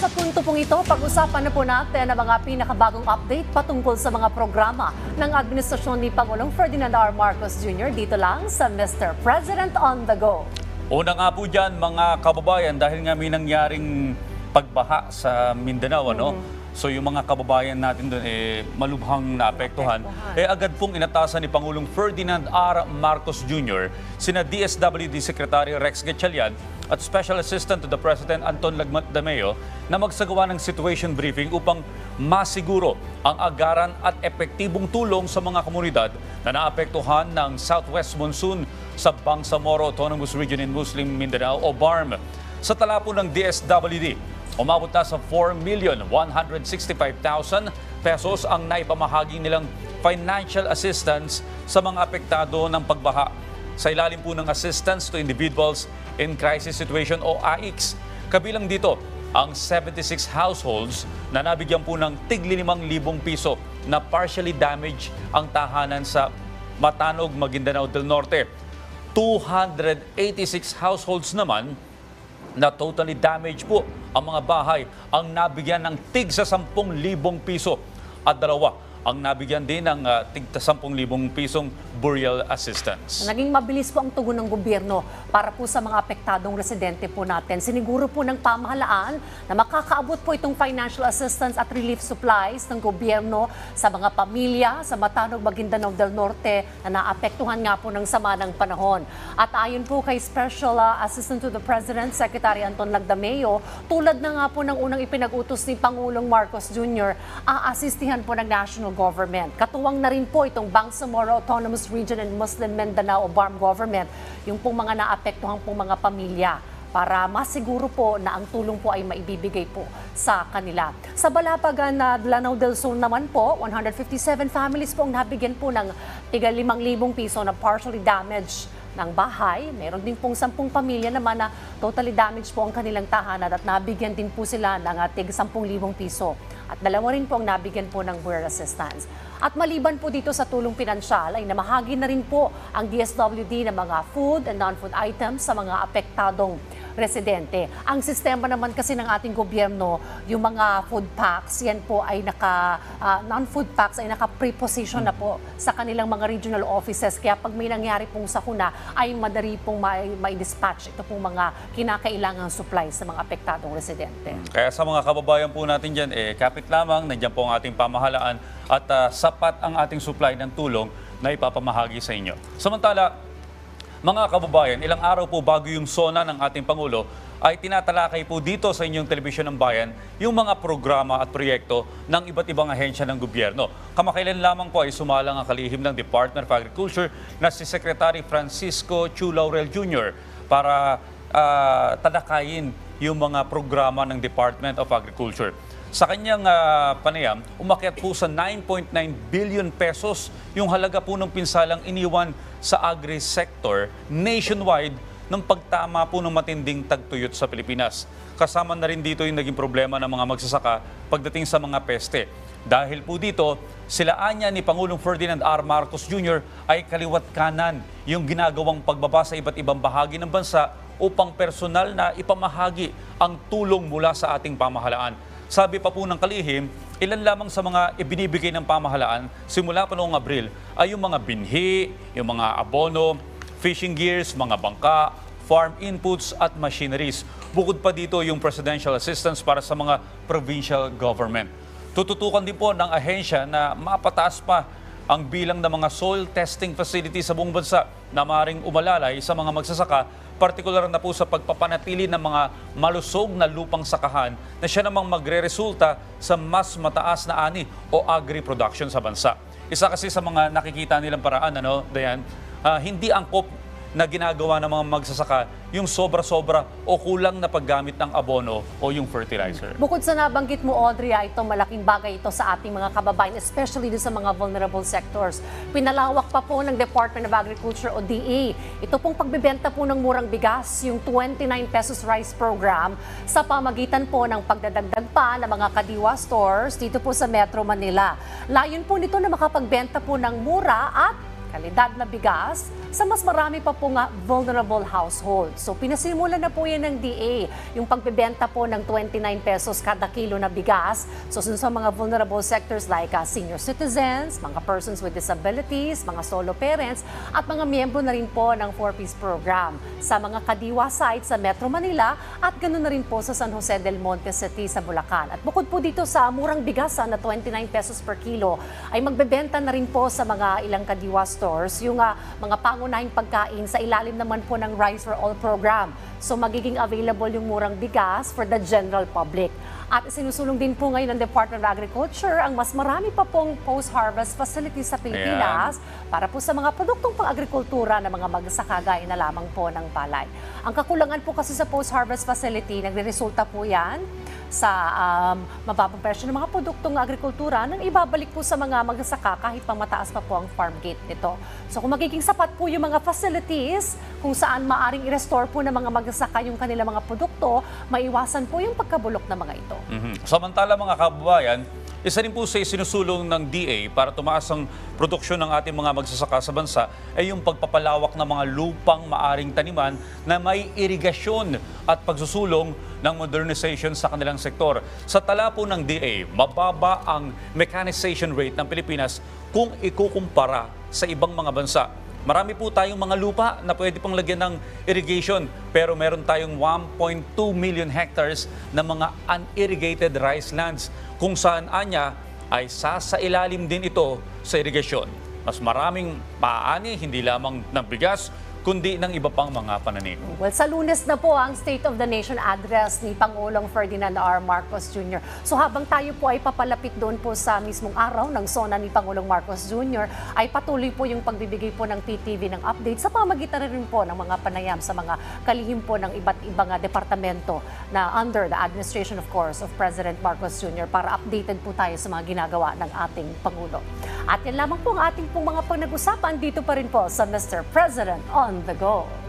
sa punto pong ito, pag-usapan na po natin ang mga pinakabagong update patungkol sa mga programa ng administrasyon ni Pangulong Ferdinand R. Marcos Jr. dito lang sa Mr. President on the Go. Una nga po dyan mga kababayan dahil nga may nangyaring pagbaha sa Mindanao, ano? So yung mga kababayan natin doon malubhang naapektuhan. Agad pong inatasan ni Pangulong Ferdinand R. Marcos Jr. sina DSWD Secretary Rex Gatchalian at Special Assistant to the President Anton Lagmat-Dameo na magsagawa ng situation briefing upang masiguro ang agaran at epektibong tulong sa mga komunidad na naapektuhan ng Southwest Monsoon sa Bangsamoro Autonomous Region in Muslim Mindanao o BARM. Sa tala po ng DSWD, umabot na sa 4,165,000 pesos ang naipamahagi nilang financial assistance sa mga apektado ng pagbaha. Sa ilalim po ng Assistance to Individuals in Crisis Situation o AICS. Kabilang dito ang 76 households na nabigyan po ng tig 5,000 piso na partially damaged ang tahanan sa Matanog, Maguindanao del Norte. 286 households naman na totally damaged po ang mga bahay ang nabigyan ng tig sa 10,000 piso at dalawa ang nabigyan din ng tig 10,000 pisong burial assistance. Naging mabilis po ang tugon ng gobyerno para po sa mga apektadong residente po natin. Siniguro po ng pamahalaan na makakaabot po itong financial assistance at relief supplies ng gobyerno sa mga pamilya sa Matanog, Maguindanao del Norte na naapektuhan nga po ng sama ng panahon. At ayon po kay Special Assistant to the President, Secretary Anton Lagdameo, tulad na nga po ng unang ipinag-utos ni Pangulong Marcos Jr., aasistihan po ng national government. Katuwang na rin po itong Bangsamoro Autonomous Region and Muslim Mindanao o BARM government, yung pong mga naapektuhang pong mga pamilya para masiguro po na ang tulong po ay maibibigay po sa kanila. Sa Balapagan na Lanao del Sur naman po, 157 families po ang nabigyan po ng tiga 5,000 piso na partially damaged ng bahay. Meron din pong 10 pamilya naman na totally damaged po ang kanilang tahanan at nabigyan din po sila ng tig 10,000 piso. At dalawa rin po ang nabigyan po ng burial assistance. At maliban po dito sa tulong pinansyal ay namahagi na rin po ang DSWD ng mga food and non-food items sa mga apektadong residente. Ang sistema naman kasi ng ating gobyerno, yung mga food packs, yan po ay non-food packs ay naka-preposition na po sa kanilang mga regional offices. Kaya pag may nangyari pong sakuna, ay madali pong may dispatch ito pong mga kinakailangang supplies sa mga apektadong residente. Kaya sa mga kababayan po natin dyan, kapit lamang, nandiyan po ang ating pamahalaan at sapat ang ating supply ng tulong na ipapamahagi sa inyo. Samantala, mga kababayan, ilang araw po bago yung SONA ng ating Pangulo ay tinatalakay po dito sa inyong telebisyon ng bayan yung mga programa at proyekto ng iba't ibang ahensya ng gobyerno. Kamakailan lamang po ay sumalang ang kalihim ng Department of Agriculture na si Secretary Francisco Chu Laurel Jr. para talakayin yung mga programa ng Department of Agriculture. Sa kanyang panayam, umakyat po sa 9.9 billion pesos yung halaga po ng pinsalang iniwan sa agri-sector nationwide ng pagtama po ng matinding tagtuyot sa Pilipinas. Kasama na rin dito yung naging problema ng mga magsasaka pagdating sa mga peste. Dahil po dito, silaanya ni Pangulong Ferdinand R. Marcos Jr. ay kaliwat kanan yung ginagawang pagbaba sa iba't ibang bahagi ng bansa upang personal na ipamahagi ang tulong mula sa ating pamahalaan. Sabi pa po ng kalihim, ilan lamang sa mga ibinibigay ng pamahalaan simula pa noong Abril ay yung mga binhi, yung mga abono, fishing gears, mga bangka, farm inputs at machineries. Bukod pa dito yung presidential assistance para sa mga provincial government. Tututukan din po ng ahensya na mapataas pa ang bilang ng mga soil testing facility sa buong bansa na maaaring umalalay sa mga magsasaka, partikular na po sa pagpapanatili ng mga malusog na lupang sakahan na siya namang magre-resulta sa mas mataas na ani o agri-production sa bansa. Isa kasi sa mga nakikita nilang paraan, Dayan, hindi angkop na ginagawa ng mga magsasaka yung sobra-sobra o kulang na paggamit ng abono o yung fertilizer. Bukod sa nabanggit mo, Audrey, ito malaking bagay ito sa ating mga kababayan, especially sa mga vulnerable sectors. Pinalawak pa po ng Department of Agriculture o DA. Ito pong pagbibenta po ng murang bigas, yung 29 pesos rice program, sa pamagitan po ng pagdadagdag pa ng mga kadiwa stores dito po sa Metro Manila. Layon po nito na makapagbenta po ng mura at kalidad na bigas sa mas marami pa po nga vulnerable households. So pinasimulan na po yan ng DA, yung pagbebenta po ng 29 pesos kada kilo na bigas. So sa mga vulnerable sectors like senior citizens, mga persons with disabilities, mga solo parents, at mga miyembro na rin po ng 4-piece program sa mga kadiwa sites sa Metro Manila at ganoon na rin po sa San Jose del Monte City sa Bulacan. At bukod po dito sa murang bigas na 29 pesos per kilo, ay magbebenta na rin po sa mga ilang kadiwa stores yung mga pangunahing pagkain sa ilalim naman po ng Rice for All program. So magiging available yung murang bigas for the general public. At sinusulong din po ngayon ng Department of Agriculture ang mas marami pa pong post-harvest facilities sa Pilipinas para po sa mga produktong pang-agrikultura ng mga magsasaka gaya na lamang po ng palay. Ang kakulangan po kasi sa post-harvest facility, nagre-resulta po yan sa mababang presyo ng mga produktong agrikultura nang ibabalik po sa mga magsasaka kahit pa mataas pa po ang farm gate nito. So kung magiging sapat po yung mga facilities kung saan maaring i-restore po ng mga magsasaka yung kanilang mga produkto, maiwasan po yung pagkabulok ng mga ito. Samantala mga kababayan, isa rin po sa sinusulong ng DA para tumaas ang produksyon ng ating mga magsasaka sa bansa ay yung pagpapalawak ng mga lupang maaring taniman na may irigasyon at pagsusulong ng modernization sa kanilang sektor. Sa tala po ng DA, mababa ang mechanization rate ng Pilipinas kung ikukumpara sa ibang mga bansa. Marami po tayong mga lupa na pwede pang lagyan ng irrigation pero meron tayong 1.2 million hectares na mga unirrigated rice lands kung saan anya ay sasailalim din ito sa irrigation. Mas maraming paani hindi lamang ng bigas kundi ng iba pang mga pananim. Well, sa Lunes na po ang State of the Nation address ni Pangulong Ferdinand R. Marcos Jr. So habang tayo po ay papalapit doon po sa mismong araw ng sona ni Pangulong Marcos Jr., ay patuloy po yung pagbibigay po ng PTV ng update sa pamagitan rin po ng mga panayam sa mga kalihim po ng iba't ibang departamento na under the administration, of course, of President Marcos Jr. para updated po tayo sa mga ginagawa ng ating Pangulo. At yan lamang po ang ating pong mga pag-usapan dito pa rin po sa Mr. President on the Go.